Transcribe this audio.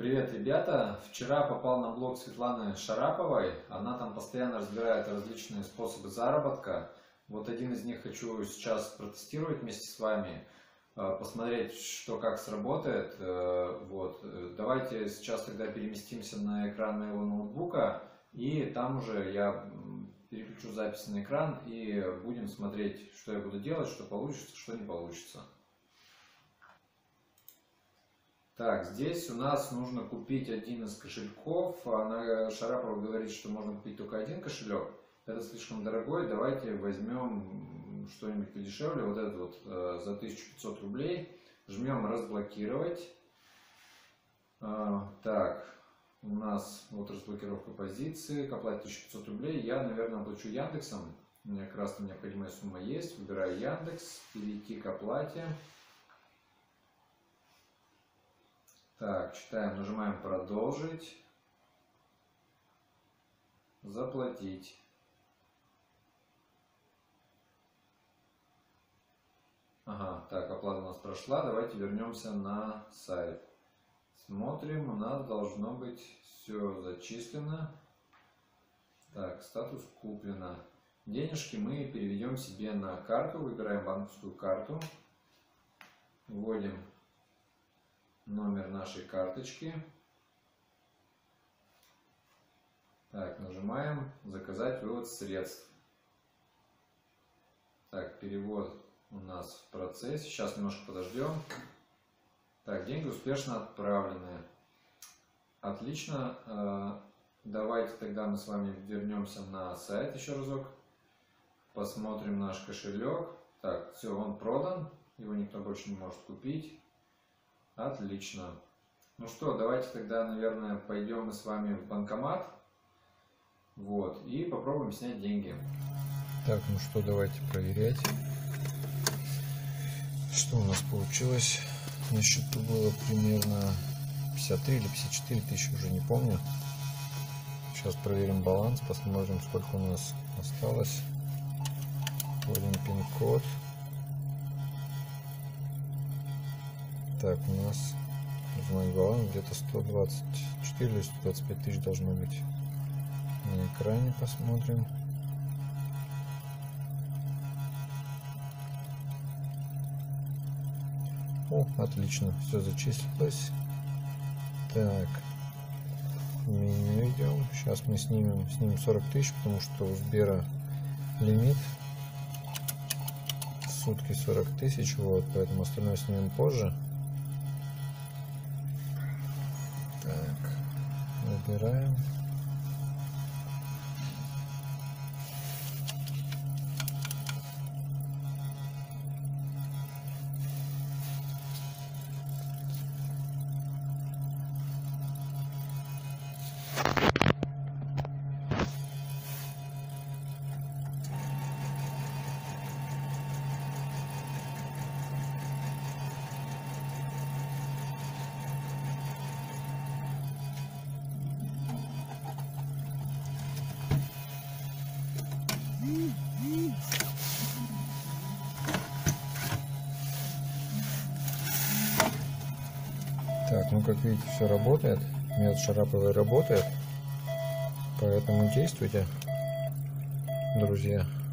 Привет, ребята! Вчера попал на блог Светланы Шараповой. Она там постоянно разбирает различные способы заработка. Вот один из них хочу сейчас протестировать вместе с вами, посмотреть, что как сработает. Давайте сейчас тогда переместимся на экран моего ноутбука, и там уже я переключу запись на экран и будем смотреть, что я буду делать, что получится, что не получится. Так, здесь у нас нужно купить один из кошельков. Шарапова говорит, что можно купить только один кошелек. Это слишком дорогой. Давайте возьмем что-нибудь подешевле. Вот этот вот за 1500 рублей. Жмем разблокировать. Так, у нас вот разблокировка позиции. К оплате 1500 рублей. Я, наверное, оплачу Яндексом. У меня как раз необходимая сумма есть. Выбираю Яндекс. Перейти к оплате. Так, читаем, нажимаем продолжить, заплатить. Ага, так, оплата у нас прошла, давайте вернемся на сайт. Смотрим, у нас должно быть все зачислено. Так, статус куплено. Денежки мы переведем себе на карту, выбираем банковскую карту, вводим номер нашей карточки. Так, нажимаем заказать вывод средств. Так, перевод у нас в процессе. Сейчас немножко подождем. Так, деньги успешно отправлены. Отлично. Давайте тогда мы с вами вернемся на сайт еще разок. Посмотрим наш кошелек. Так, все, он продан. Его никто больше не может купить. Отлично. Ну что, давайте тогда, наверное, пойдем мы с вами в банкомат. Вот, и попробуем снять деньги. Так, ну что, давайте проверять. Что у нас получилось? На счету было примерно 53 или 54 тысячи, уже не помню. Сейчас проверим баланс, посмотрим, сколько у нас осталось. Вводим пин-код. Так, у нас узнать баланс где-то 124 или 125 тысяч должно быть. На экране посмотрим. О, отлично, все зачислилось. Так, в меню идем. Сейчас мы снимем 40 тысяч, потому что у Сбера лимит в сутки 40 тысяч, вот, поэтому остальное снимем позже. Так, набираем. Так, ну как видите, все работает. Метод Шараповой работает. Поэтому действуйте, друзья.